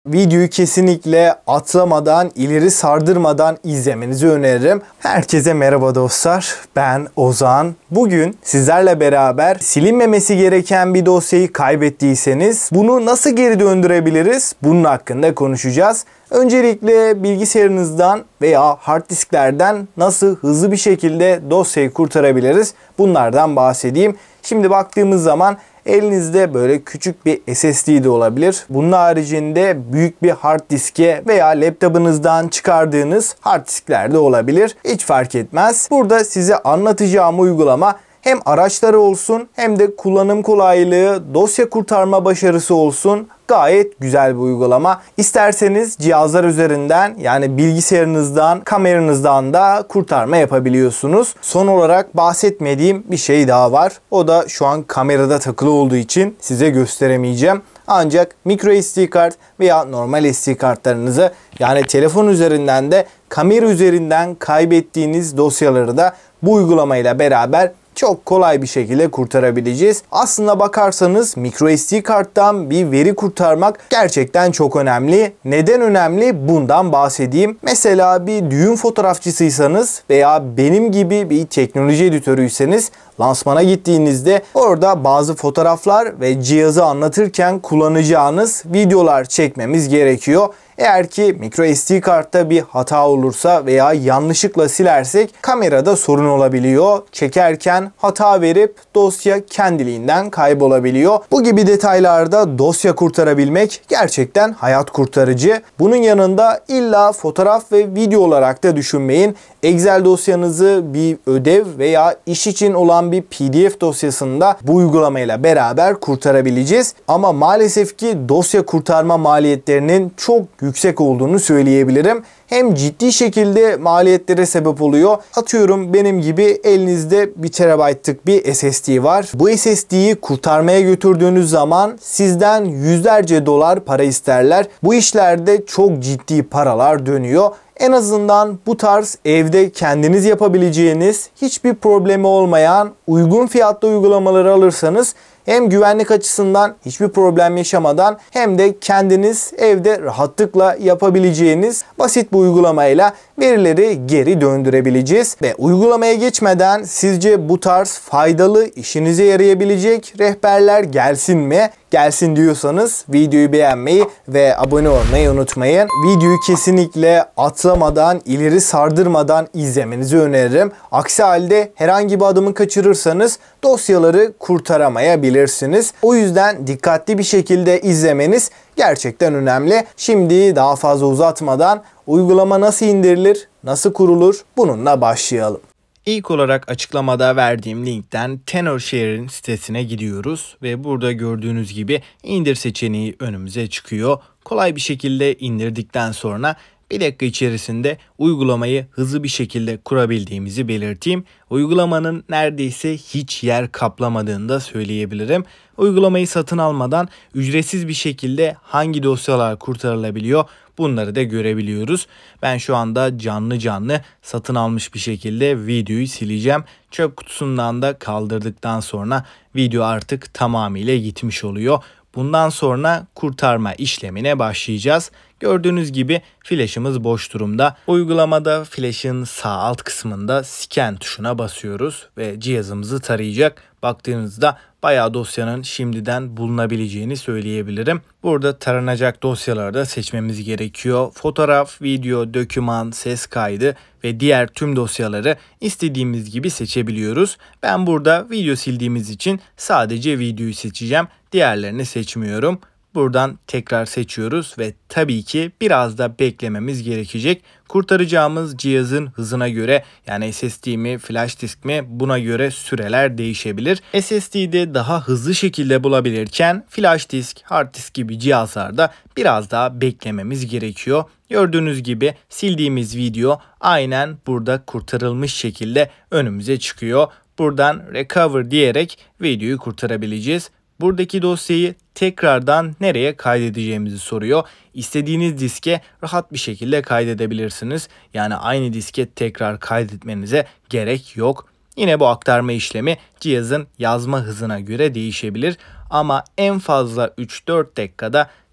Videoyu kesinlikle atlamadan, ileri sardırmadan izlemenizi öneririm. Herkese merhaba dostlar. Ben Ozan. Bugün sizlerle beraber silinmemesi gereken bir dosyayı kaybettiyseniz bunu nasıl geri döndürebiliriz? Bunun hakkında konuşacağız. Öncelikle bilgisayarınızdan veya hard disklerden nasıl hızlı bir şekilde dosyayı kurtarabiliriz? Bunlardan bahsedeyim. Şimdi baktığımız zaman elinizde böyle küçük bir SSD de olabilir. Bunun haricinde büyük bir hard diske veya laptopunuzdan çıkardığınız hard diskler de olabilir. Hiç fark etmez. Burada size anlatacağım uygulama hem araçları olsun hem de kullanım kolaylığı, dosya kurtarma başarısı olsun. Gayet güzel bir uygulama. İsterseniz cihazlar üzerinden yani bilgisayarınızdan, kameranızdan da kurtarma yapabiliyorsunuz. Son olarak bahsetmediğim bir şey daha var. O da şu an kamerada takılı olduğu için size gösteremeyeceğim. Ancak micro SD kart veya normal SD kartlarınızı yani telefon üzerinden de kamera üzerinden kaybettiğiniz dosyaları da bu uygulamayla beraber çok kolay bir şekilde kurtarabileceğiz. Aslında bakarsanız micro SD karttan bir veri kurtarmak gerçekten çok önemli. Neden önemli? Bundan bahsedeyim. Mesela bir düğün fotoğrafçısıysanız veya benim gibi bir teknoloji editörüyseniz lansmana gittiğinizde orada bazı fotoğraflar ve cihazı anlatırken kullanacağınız videolar çekmemiz gerekiyor. Eğer ki micro SD kartta bir hata olursa veya yanlışlıkla silersek kamerada sorun olabiliyor. Çekerken hata verip dosya kendiliğinden kaybolabiliyor. Bu gibi detaylarda dosya kurtarabilmek gerçekten hayat kurtarıcı. Bunun yanında illa fotoğraf ve video olarak da düşünmeyin. Excel dosyanızı bir ödev veya iş için olan bir PDF dosyasında bu uygulamayla beraber kurtarabileceğiz. Ama maalesef ki dosya kurtarma maliyetlerinin çok yüksek olduğunu söyleyebilirim. Hem ciddi şekilde maliyetlere sebep oluyor. Atıyorum benim gibi elinizde 1 TB'lık bir SSD var. Bu SSD'yi kurtarmaya götürdüğünüz zaman sizden yüzlerce dolar para isterler. Bu işlerde çok ciddi paralar dönüyor. En azından bu tarz evde kendiniz yapabileceğiniz, hiçbir problemi olmayan uygun fiyatlı uygulamaları alırsanız hem güvenlik açısından hiçbir problem yaşamadan hem de kendiniz evde rahatlıkla yapabileceğiniz basit bir uygulamayla verileri geri döndürebileceğiz. Ve uygulamaya geçmeden sizce bu tarz faydalı, işinize yarayabilecek rehberler gelsin mi? Gelsin diyorsanız videoyu beğenmeyi ve abone olmayı unutmayın. Videoyu kesinlikle atlamadan, ileri sardırmadan izlemenizi öneririm. Aksi halde herhangi bir adımı kaçırırsanız dosyaları kurtaramayabilirsiniz. O yüzden dikkatli bir şekilde izlemeniz gerçekten önemli. Şimdi daha fazla uzatmadan uygulama nasıl indirilir, nasıl kurulur bununla başlayalım. İlk olarak açıklamada verdiğim linkten Tenorshare sitesine gidiyoruz ve burada gördüğünüz gibi indir seçeneği önümüze çıkıyor. Kolay bir şekilde indirdikten sonra 1 dakika içerisinde uygulamayı hızlı bir şekilde kurabildiğimizi belirteyim. Uygulamanın neredeyse hiç yer kaplamadığını da söyleyebilirim. Uygulamayı satın almadan ücretsiz bir şekilde hangi dosyalar kurtarılabiliyor bunları da görebiliyoruz. Ben şu anda canlı satın almış bir şekilde videoyu sileceğim. Çöp kutusundan da kaldırdıktan sonra video artık tamamıyla gitmiş oluyor. Bundan sonra kurtarma işlemine başlayacağız. Gördüğünüz gibi flash'ımız boş durumda. Uygulamada flash'ın sağ alt kısmında scan tuşuna basıyoruz ve cihazımızı tarayacak. Baktığınızda bayağı dosyanın şimdiden bulunabileceğini söyleyebilirim. Burada taranacak dosyaları da seçmemiz gerekiyor. Fotoğraf, video, doküman, ses kaydı ve diğer tüm dosyaları istediğimiz gibi seçebiliyoruz. Ben burada video sildiğimiz için sadece videoyu seçeceğim. Diğerlerini seçmiyorum. Buradan tekrar seçiyoruz ve tabii ki biraz da beklememiz gerekecek. Kurtaracağımız cihazın hızına göre yani SSD mi, flash disk mi buna göre süreler değişebilir. SSD'de daha hızlı şekilde bulabilirken flash disk, hard disk gibi cihazlarda biraz daha beklememiz gerekiyor. Gördüğünüz gibi sildiğimiz video aynen burada kurtarılmış şekilde önümüze çıkıyor. Buradan recover diyerek videoyu kurtarabileceğiz. Buradaki dosyayı tekrardan nereye kaydedeceğimizi soruyor. İstediğiniz diske rahat bir şekilde kaydedebilirsiniz. Yani aynı diske tekrar kaydetmenize gerek yok. Yine bu aktarma işlemi cihazın yazma hızına göre değişebilir. Ama en fazla 3-4 dakikada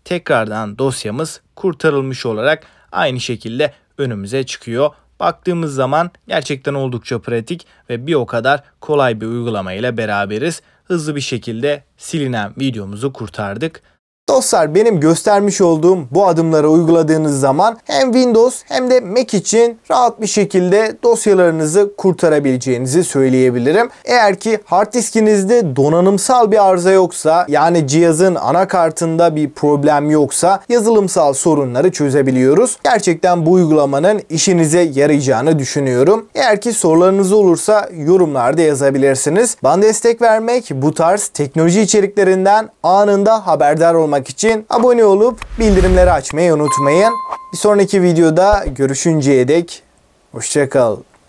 tekrardan dosyamız kurtarılmış olarak aynı şekilde önümüze çıkıyor. Baktığımız zaman gerçekten oldukça pratik ve bir o kadar kolay bir uygulama ile beraberiz. Hızlı bir şekilde silinen videomuzu kurtardık. Dostlar, benim göstermiş olduğum bu adımları uyguladığınız zaman hem Windows hem de Mac için rahat bir şekilde dosyalarınızı kurtarabileceğinizi söyleyebilirim. Eğer ki hard diskinizde donanımsal bir arıza yoksa, yani cihazın anakartında bir problem yoksa yazılımsal sorunları çözebiliyoruz. Gerçekten bu uygulamanın işinize yarayacağını düşünüyorum. Eğer ki sorularınız olursa yorumlarda yazabilirsiniz. Bana destek vermek, bu tarz teknoloji içeriklerinden anında haberdar olmak için abone olup bildirimleri açmayı unutmayın. Bir sonraki videoda görüşünceye dek hoşça kal.